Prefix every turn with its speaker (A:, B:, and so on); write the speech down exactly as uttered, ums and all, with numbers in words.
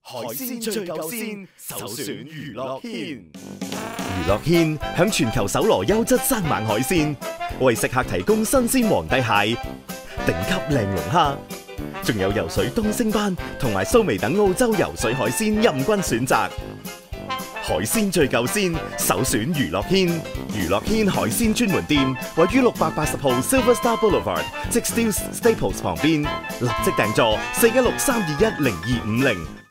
A: 海鮮最夠鮮，首選娛樂軒。
B: 娛樂軒響全球搜羅優質生猛海鮮，為食客提供新鮮皇帝蟹、頂級靚龍蝦，仲有游水東星斑同埋蘇眉等澳洲游水海鮮任君選擇。海鮮最夠鮮，首選娛樂軒。娛樂軒海鮮專門店位於六百八十號 Silver Star Boulevard， 即 Steeles Staples 旁邊。立即訂座四一六三二一零二五零。